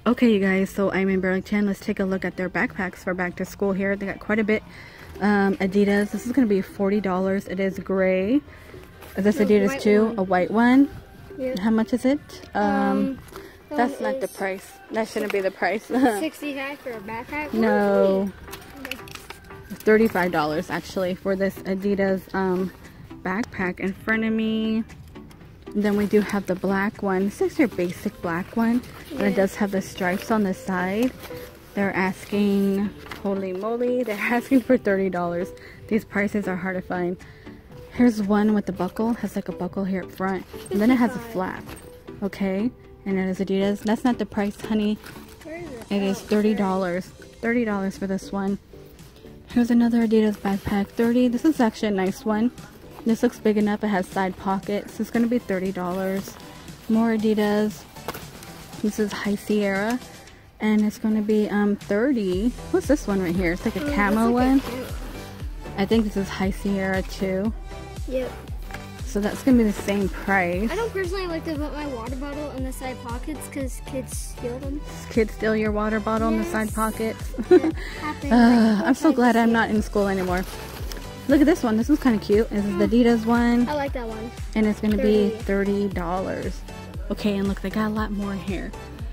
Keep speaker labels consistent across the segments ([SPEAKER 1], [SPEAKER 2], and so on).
[SPEAKER 1] Okay, you guys, so I'm in Burlington. Let's take a look at their backpacks for back to school here. They got quite a bit. Adidas, this is going to be $40. It is gray. Is this Adidas too? A white one? Yeah. How much is it? That's not the price. That shouldn't be the price.
[SPEAKER 2] $65 for a backpack?
[SPEAKER 1] No. $35 actually for this Adidas backpack in front of me. And then we do have the black one. This is your basic black one. And it does have the stripes on the side. They're asking, holy moly, they're asking for $30. These prices are hard to find. Here's one with the buckle. Has like a buckle here up front. And then it has a flap. Okay. And it is Adidas. That's not the price, honey. It is $30. $30 for this one. Here's another Adidas backpack. $30. This is actually a nice one. This looks big enough. It has side pockets. It's going to be $30. More Adidas. This is High Sierra. And it's going to be $30. What's this one right here? It's like a camo one. I think this is High Sierra too.
[SPEAKER 2] Yep.
[SPEAKER 1] So that's going to be the same price.
[SPEAKER 2] I don't personally like to put my water bottle in the side pockets because kids steal them.
[SPEAKER 1] Kids steal your water bottle in the side pockets?
[SPEAKER 2] I'm
[SPEAKER 1] so glad I'm not in school anymore. Look at this one. This is kind of cute. This is the Adidas one.
[SPEAKER 2] I like that one.
[SPEAKER 1] And it's going to be $30. Okay, and look, they got a lot more here.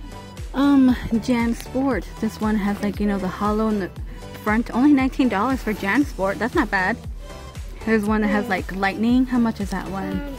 [SPEAKER 1] JanSport. This one has like, you know, the hollow in the front. Only $19 for JanSport. That's not bad. There's one that has like lightning. How much is that one?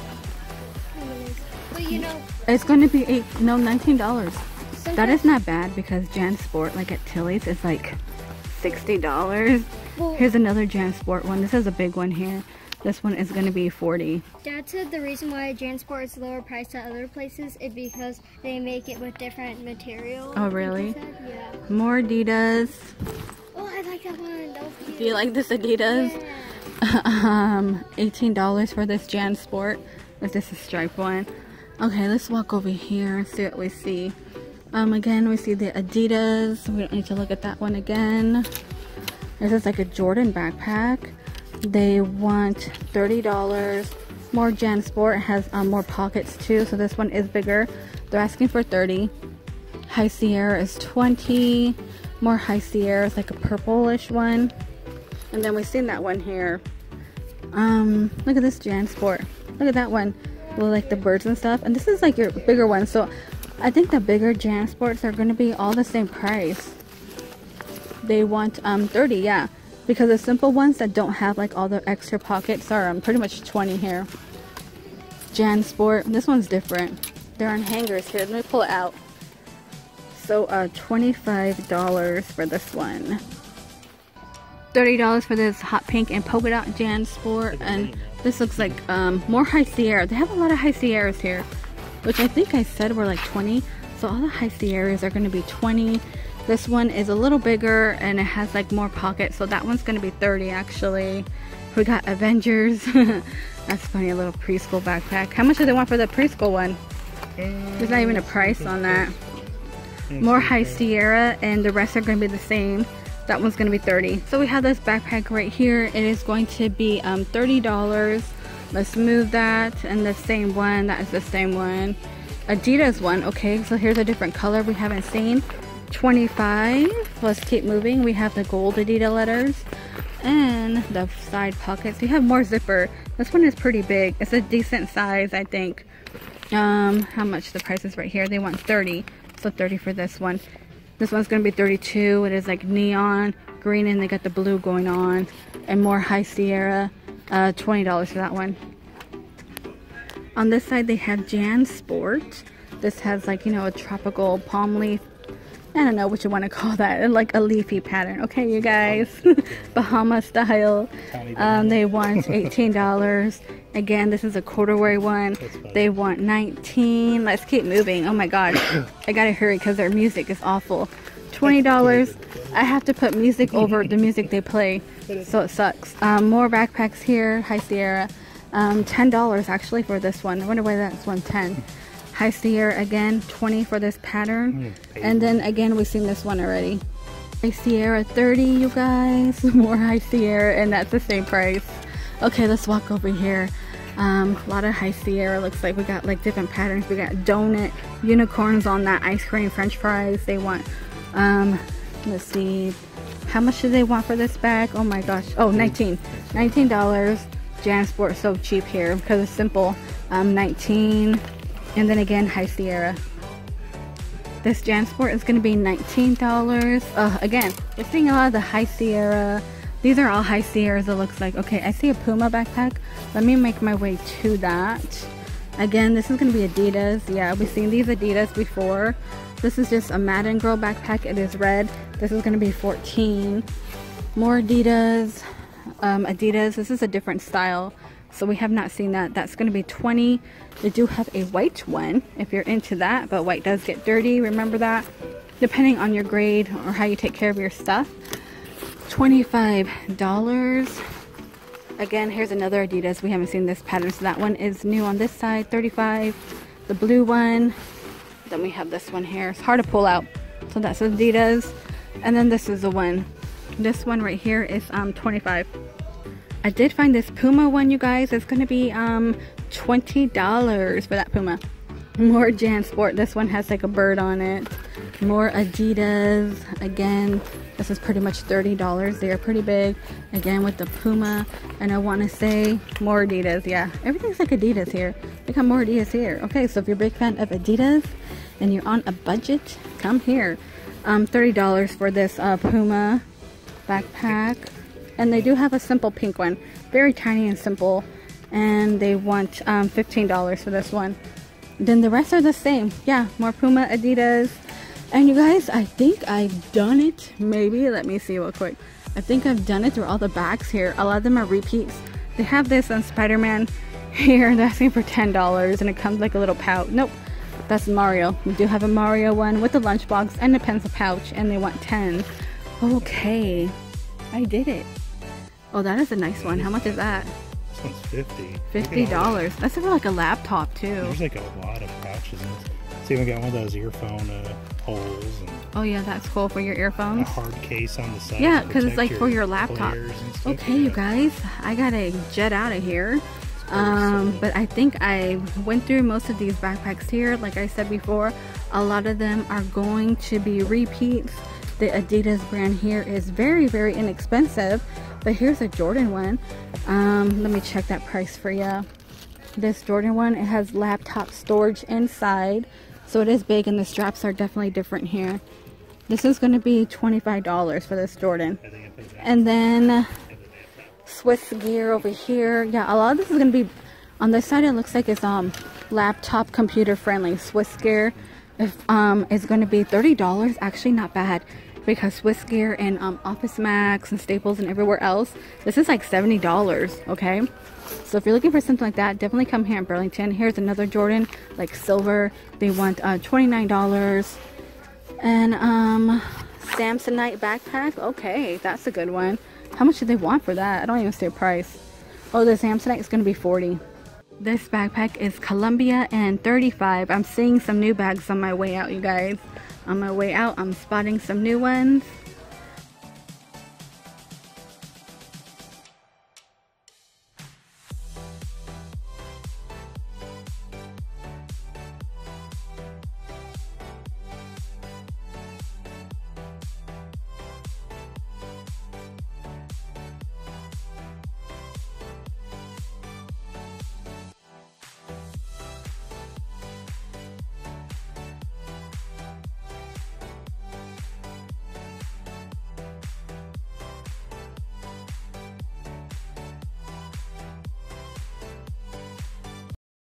[SPEAKER 2] But you know,
[SPEAKER 1] it's going to be $19. That is not bad because JanSport, like at Tilly's, is like $60. Here's another JanSport one. This is a big one here. This one is going to be $40.
[SPEAKER 2] Dad said the reason why JanSport is lower priced at other places is because they make it with different material.
[SPEAKER 1] Oh, really?
[SPEAKER 2] Yeah.
[SPEAKER 1] More Adidas.
[SPEAKER 2] Oh, I like that one. That was cute.
[SPEAKER 1] Do you like this Adidas?
[SPEAKER 2] Yeah.
[SPEAKER 1] $18 for this JanSport. Is this a striped one? Okay, let's walk over here and see what we see. Again, we see the Adidas. We don't need to look at that one again. This is like a Jordan backpack. They want $30. More JanSport has more pockets too, so this one is bigger. They're asking for $30. High Sierra is $20. More High Sierra is like a purplish one. And then we've seen that one here. Look at this JanSport. Look at that one with like the birds and stuff. And this is like your bigger one. So I think the bigger JanSports are going to be all the same price. They want $30, yeah. Because the simple ones that don't have like all the extra pockets are pretty much $20 here. JanSport. This one's different. They're on hangers here. Let me pull it out. So $25 for this one. $30 for this hot pink and polka dot JanSport. And this looks like more High Sierra. They have a lot of High Sierras here, which I think I said were like 20. So all the High Sierras are going to be 20. This one is a little bigger and it has like more pockets, so that one's going to be 30 actually. We got Avengers. That's funny, a little preschool backpack. How much do they want for the preschool one? There's not even a price on that. More High Sierra and the rest are going to be the same. That one's going to be 30. So we have this backpack right here. It is going to be $30. Let's move that. And the same one, that is the same one. Adidas one, okay, so here's a different color we haven't seen. $25. Let's keep moving. We have the gold Adidas letters and the side pockets. We have more zipper. This one is pretty big. It's a decent size, I think. How much the price is right here? They want $30. So $30 for this one. This one's gonna be $32. It is like neon green and they got the blue going on. And more High Sierra. $20 for that one. On this side they have JanSport. This has like, you know, a tropical palm leaf. I don't know what you want to call that, like a leafy pattern. Okay, you guys, Bahama style. They want $18. Again, this is a corduroy one. They want $19. Let's keep moving. Oh my God, I gotta hurry because their music is awful. $20. I have to put music over the music they play, so it sucks. More backpacks here, High Sierra. $10 actually for this one. I wonder why that's $110. High Sierra again, $20 for this pattern. And then again, we've seen this one already. High Sierra, $30, you guys. More High Sierra, and that's the same price. Okay, let's walk over here. A lot of High Sierra. Looks like we got like different patterns. We got donut, unicorns on that, ice cream, french fries. They want, let's see, how much do they want for this bag? Oh my gosh. Oh, $19. JanSport, so cheap here because it's simple. 19. And then again, High Sierra. This JanSport is going to be $19. Again, we're seeing a lot of the High Sierra. These are all High Sierras, it looks like. Okay, I see a Puma backpack. Let me make my way to that. Again, this is going to be Adidas. Yeah, we've seen these Adidas before. This is just a Madden Girl backpack. It is red. This is going to be $14. More Adidas. Adidas. This is a different style, so we have not seen that. That's going to be $20. They do have a white one if you're into that, but white does get dirty. Remember that. Depending on your grade or how you take care of your stuff. $25. Again, here's another Adidas. We haven't seen this pattern, so that one is new on this side. $35. The blue one. Then we have this one here. It's hard to pull out. So that's Adidas. And then this is the one. This one right here is $25. I did find this Puma one, you guys. It's going to be $20 for that Puma. More JanSport. This one has like a bird on it. More Adidas. Again, this is pretty much $30. They are pretty big. Again, with the Puma. And I want to say more Adidas. Yeah, everything's like Adidas here. They got more Adidas here. Okay, so if you're a big fan of Adidas and you're on a budget, come here. $30 for this Puma backpack. And they do have a simple pink one. Very tiny and simple. And they want $15 for this one. Then the rest are the same. Yeah, more Puma, Adidas. And you guys, I think I've done it. Maybe, let me see real quick. I think I've done it through all the bags here. A lot of them are repeats. They have this on Spider-Man here. They're asking for $10 and it comes like a little pouch. Nope, that's Mario. We do have a Mario one with a lunchbox and a pencil pouch, and they want $10. Okay, I did it. Oh, that is a nice one. How much is that?
[SPEAKER 3] This one's $50.
[SPEAKER 1] $50. That's for like a laptop too.
[SPEAKER 3] There's like a lot of pouches in this. See, we got one of those earphone holes. And
[SPEAKER 1] oh yeah, that's cool for your earphones.
[SPEAKER 3] A hard case on the side.
[SPEAKER 1] Yeah, because it's like for your laptop. Okay, you guys, I gotta jet out of here. But I think I went through most of these backpacks here. Like I said before, a lot of them are going to be repeats. The Adidas brand here is very, very inexpensive. But here's a Jordan one. Let me check that price for you. This Jordan one, it has laptop storage inside. So it is big, and the straps are definitely different here. This is going to be $25 for this Jordan. And then Swiss gear over here. Yeah, a lot of this is going to be, on this side it looks like it's laptop computer friendly. Swiss gear is going to be $30. Actually not bad, because Swiss gear and Office Max and Staples and everywhere else, this is like $70, okay? So if you're looking for something like that, definitely come here in Burlington. Here's another Jordan, like silver. They want $29. And Samsonite backpack. Okay, that's a good one. How much do they want for that? I don't even see a price. Oh, the Samsonite is going to be $40. This backpack is Columbia and $35. I'm seeing some new bags on my way out, you guys. On my way out, I'm spotting some new ones.